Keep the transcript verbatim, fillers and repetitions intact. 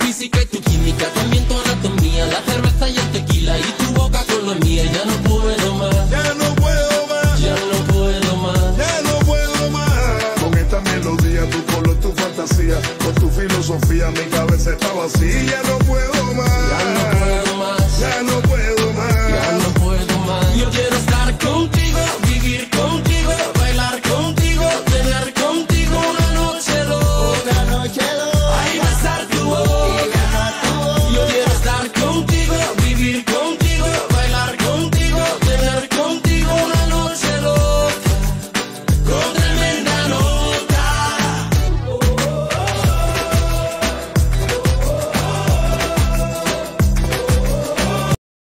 física y tu química, también tu anatomía, la cerveza y el tequila y tu boca con la mía. Ya no puedo más, Ya no puedo más, ya no puedo más. ya no puedo más. Con esta melodía, tu color, tu fantasía, con tu filosofía, mi cabeza está vacía. Ya no puedo más, Ya no puedo más, ya no